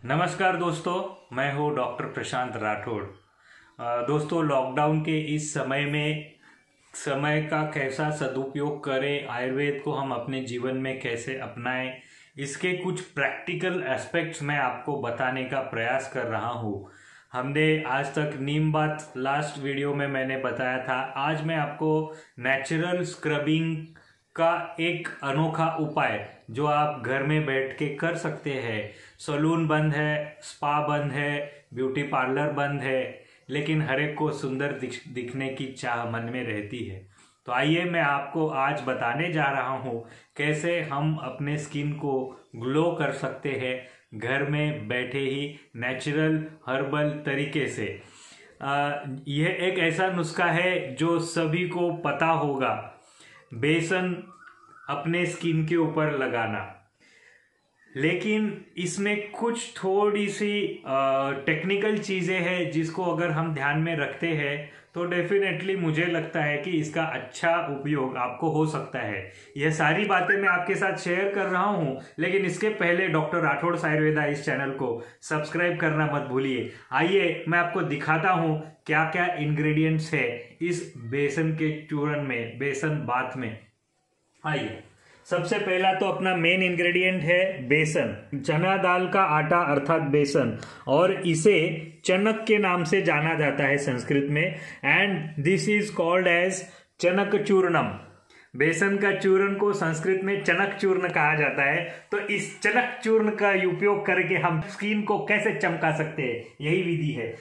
नमस्कार दोस्तों, मैं हूँ डॉक्टर प्रशांत राठौड़। दोस्तों, लॉकडाउन के इस समय में समय का कैसा सदुपयोग करें, आयुर्वेद को हम अपने जीवन में कैसे अपनाएं, इसके कुछ प्रैक्टिकल एस्पेक्ट्स मैं आपको बताने का प्रयास कर रहा हूँ। हमने आज तक नीम बात लास्ट वीडियो में मैंने बताया था। आज मैं आपको नेचुरल स्क्रबिंग का एक अनोखा उपाय जो आप घर में बैठ के कर सकते हैं। सैलून बंद है, स्पा बंद है, ब्यूटी पार्लर बंद है, लेकिन हर एक को सुंदर दिखने की चाह मन में रहती है। तो आइए मैं आपको आज बताने जा रहा हूँ कैसे हम अपने स्किन को ग्लो कर सकते हैं घर में बैठे ही नेचुरल हर्बल तरीके से। यह एक ऐसा नुस्खा है जो सभी को पता होगा, बेसन अपने स्किन के ऊपर लगाना। लेकिन इसमें कुछ थोड़ी सी टेक्निकल चीज़ें हैं जिसको अगर हम ध्यान में रखते हैं तो डेफिनेटली मुझे लगता है कि इसका अच्छा उपयोग आपको हो सकता है। यह सारी बातें मैं आपके साथ शेयर कर रहा हूं, लेकिन इसके पहले डॉक्टर राठौड़ आयुर्वेदा इस चैनल को सब्सक्राइब करना मत भूलिए। आइए मैं आपको दिखाता हूं क्या क्या इंग्रेडिएंट्स है इस बेसन के चूर्ण में, बेसन बाथ में। आइए, सबसे पहला तो अपना मेन इंग्रेडिएंट है बेसन, चना दाल का आटा अर्थात बेसन, और इसे चनक के नाम से जाना जाता है संस्कृत में, and this is called as चनक चूर्णम। बेसन का चूर्ण को संस्कृत में चनक चूर्ण कहा जाता है। तो इस चनक चूर्ण का उपयोग करके हम स्किन को कैसे चमका सकते हैं, यही विधि है।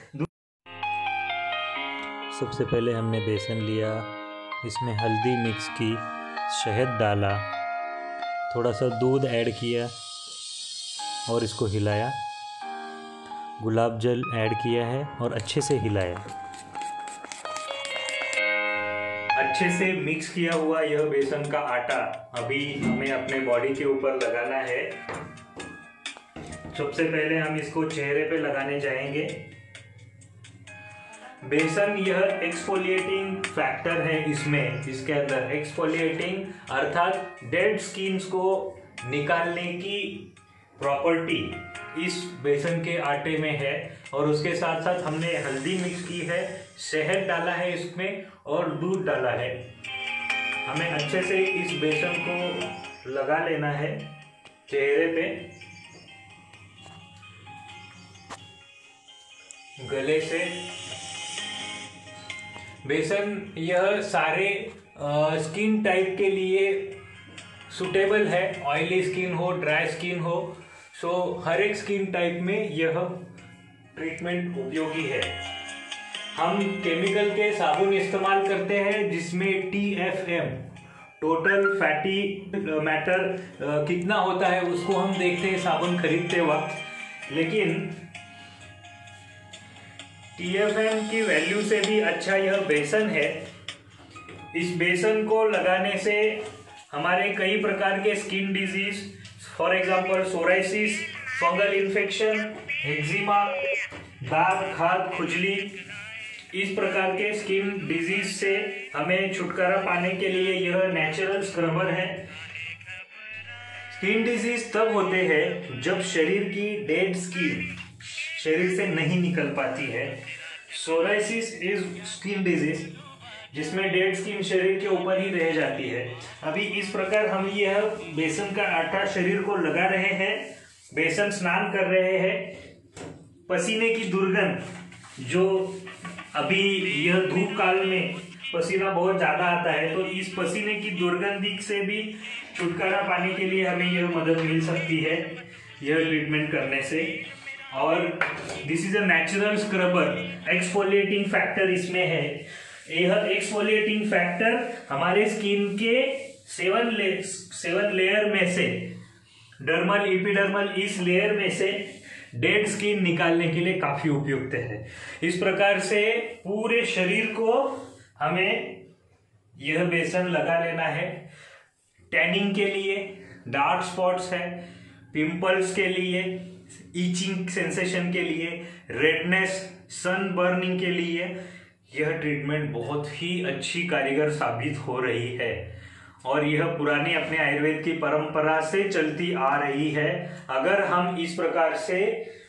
सबसे पहले हमने बेसन लिया, इसमें हल्दी मिक्स की, शहद डाला, थोड़ा सा दूध ऐड किया और इसको हिलाया। गुलाब जल ऐड किया है और अच्छे से हिलाया। अच्छे से मिक्स किया हुआ यह बेसन का आटा अभी हमें अपने बॉडी के ऊपर लगाना है। सबसे पहले हम इसको चेहरे पे लगाने जाएंगे। बेसन यह एक्सफोलिएटिंग फैक्टर है, इसके अंदर एक्सफोलिएटिंग अर्थात डेड स्किन्स को निकालने की प्रॉपर्टी इस बेसन के आटे में है। और उसके साथ साथ हमने हल्दी मिक्स की है, शहद डाला है इसमें और दूध डाला है। हमें अच्छे से इस बेसन को लगा लेना है चेहरे पे, गले से। बेसन यह सारे स्किन टाइप के लिए सुटेबल है, ऑयली स्किन हो, ड्राई स्किन हो, सो हर एक स्किन टाइप में यह ट्रीटमेंट उपयोगी है। हम केमिकल के साबुन इस्तेमाल करते हैं जिसमें TFM टोटल फैटी मैटर कितना होता है उसको हम देखते हैं साबुन खरीदते वक्त, लेकिन TFM की वैल्यू से भी अच्छा यह बेसन है। इस बेसन को लगाने से हमारे कई प्रकार के skin disease, for example psoriasis, fungal infection, eczema, दाग, खाज, खुजली, इस प्रकार के स्किन डिजीज से हमें छुटकारा पाने के लिए यह नेचुरल स्क्रबर है। स्किन डिजीज तब होते हैं जब शरीर की डेड स्किन शरीर से नहीं निकल पाती है। सोराइसिस इज स्किन डिजीज जिसमें डेड स्किन शरीर के ऊपर ही रह जाती है। अभी इस प्रकार हम यह बेसन का आटा शरीर को लगा रहे हैं, बेसन स्नान कर रहे हैं। पसीने की दुर्गंध, जो अभी यह धूप काल में पसीना बहुत ज्यादा आता है, तो इस पसीने की दुर्गंध से भी छुटकारा पाने के लिए हमें यह मदद मिल सकती है यह ट्रीटमेंट करने से। और this is a natural scrubber, exfoliating factor इसमें है। यह एक्सफोलिएटिंग फैक्टर हमारे स्किन के सेवन लेयर में से, डर्मल, एपिडर्मल, इस लेयर में से डेड स्किन निकालने के लिए काफी उपयुक्त है। इस प्रकार से पूरे शरीर को हमें यह बेसन लगा लेना है। टैनिंग के लिए, डार्क स्पॉट्स है, पिंपल्स के लिए, ईचिंग सेंसेशन के लिए, रेडनेस, सन बर्निंग के लिए यह ट्रीटमेंट बहुत ही अच्छी कारीगर साबित हो रही है। और यह पुरानी अपने आयुर्वेद की परंपरा से चलती आ रही है। अगर हम इस प्रकार से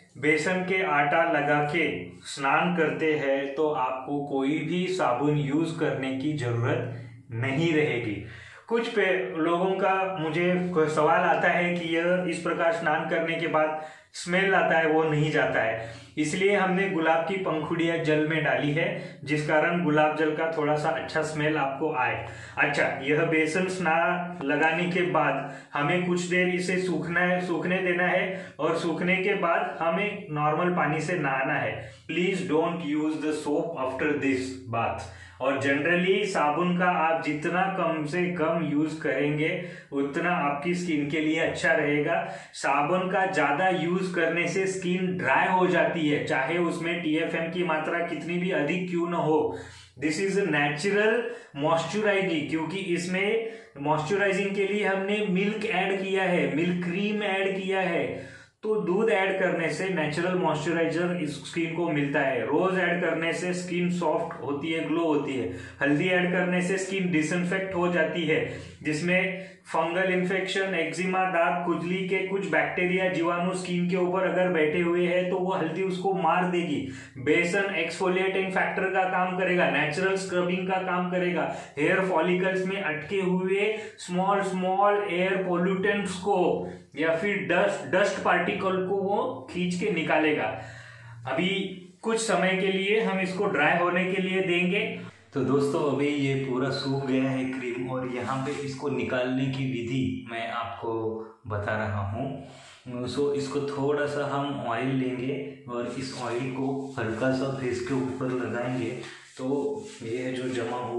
बेसन के आटा लगा के स्नान करते हैं तो आपको कोई भी साबुन यूज करने की जरूरत नहीं रहेगी। कुछ लोगों का मुझे सवाल आता है कि यह इस प्रकार स्नान करने के बाद स्मेल आता है, वो नहीं जाता है। इसलिए हमने गुलाब की पंखुड़ियां जल में डाली है, जिस कारण गुलाब जल का थोड़ा सा अच्छा स्मेल आपको आए। अच्छा, यह बेसन स्नान लगाने के बाद हमें कुछ देर इसे सूखने देना है और सूखने के बाद हमें नॉर्मल पानी से नहाना है। Please don't use the soap after this bath. और जनरली साबुन का आप जितना कम से कम यूज करेंगे उतना आपकी स्किन के लिए अच्छा रहेगा। साबुन का ज्यादा यूज करने से स्किन ड्राई हो जाती है, चाहे उसमें TFM की मात्रा कितनी भी अधिक क्यों न हो। दिस इज नेचुरल मॉइस्चराइजिंग, क्योंकि इसमें मॉइस्चराइजिंग के लिए हमने मिल्क ऐड किया है, मिल्क क्रीम ऐड किया है। तो दूध ऐड करने से नेचुरल मॉइस्चराइजर इस स्किन को मिलता है। रोज ऐड करने से स्किन सॉफ्ट होती है, ग्लो होती है। हल्दी ऐड करने से स्किन डिसइंफेक्ट हो जाती है, जिसमें फंगल इन्फेक्शन, एक्जिमा, दाग, खुजली के कुछ बैक्टीरिया, जीवाणु स्किन के ऊपर अगर बैठे हुए हैं तो वो हल्दी उसको मार देगी। बेसन एक्सफोलिएटिंग फैक्टर का काम करेगा, नेचुरल स्क्रबिंग का काम करेगा। हेयर फॉलिकल्स में अटके हुए स्मॉल एयर पोल्यूटेंट्स को या फिर डस्ट पार्टिकल को वो खींच के निकालेगा। अभी कुछ समय के लिए हम इसको ड्राई होने के लिए देंगे। तो दोस्तों, अभी ये पूरा सूख गया है क्रीम, और यहाँ पे इसको निकालने की विधि मैं आपको बता रहा हूँ। सो इसको थोड़ा सा हम ऑयल लेंगे और इस ऑयल को हल्का सा फेस के ऊपर लगाएंगे, तो ये जो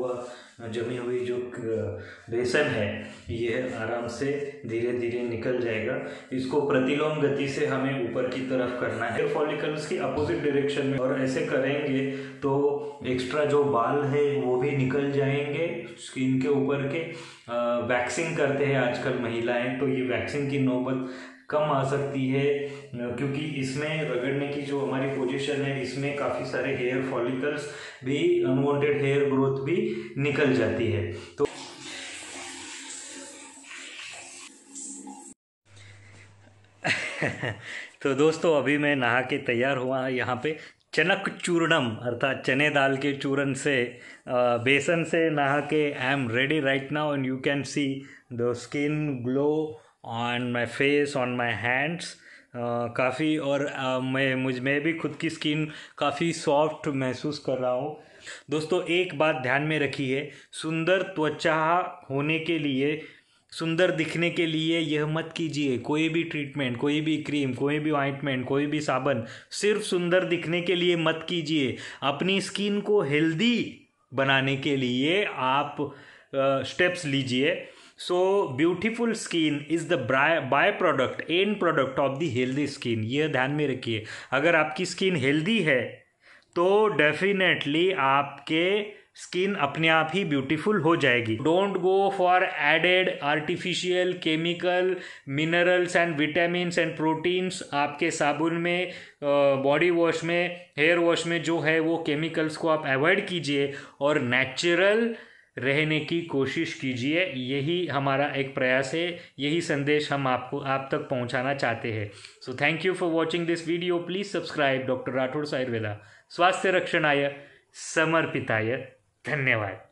जमी हुई जो बेसन है ये आराम से धीरे धीरे निकल जाएगा। इसको प्रतिलोम गति से हमें ऊपर की तरफ करना है, फॉलिकल्स की अपोजिट डायरेक्शन में, और ऐसे करेंगे तो एक्स्ट्रा जो बाल है वो भी निकल जाएंगे स्किन के ऊपर के। वैक्सिंग करते हैं आजकल महिलाएं, तो ये वैक्सिंग की नौबत कम आ सकती है, क्योंकि इसमें रगड़ने की जो हमारी पोजीशन है इसमें काफ़ी सारे हेयर फॉलिकल्स भी, अनवांटेड हेयर ग्रोथ भी निकल जाती है। तो दोस्तों, अभी मैं नहा के तैयार हुआ। यहाँ पे चनक चूर्णम अर्थात चने दाल के चूर्ण से, बेसन से नहा के I am ready right now, and you can see the skin glow on my face, on my hands काफ़ी। और मैं भी खुद की स्किन काफ़ी सॉफ्ट महसूस कर रहा हूँ। दोस्तों, एक बात ध्यान में रखिए, सुंदर त्वचा होने के लिए, सुंदर दिखने के लिए यह मत कीजिए कोई भी ट्रीटमेंट, कोई भी क्रीम, कोई भी ऑइंटमेंट, कोई भी साबन सिर्फ सुंदर दिखने के लिए मत कीजिए। अपनी स्किन को हेल्दी बनाने के लिए आप स्टेप्स लीजिए। So beautiful skin is the by product, and product of the healthy skin. यह ध्यान में रखिए। अगर आपकी स्किन हेल्दी है तो डेफिनेटली आपके स्किन अपने आप ही ब्यूटीफुल हो जाएगी। Don't go for added artificial chemical, minerals and vitamins and proteins आपके साबुन में, बॉडी वॉश में, हेयर वॉश में जो है वो केमिकल्स को आप अवॉइड कीजिए और नेचुरल रहने की कोशिश कीजिए। यही हमारा एक प्रयास है, यही संदेश हम आप तक पहुंचाना चाहते हैं। So thank you for watching this video. Please subscribe doctor Rathore Ayurveda स्वास्थ्य रक्षणाय समर्पिताय। धन्यवाद।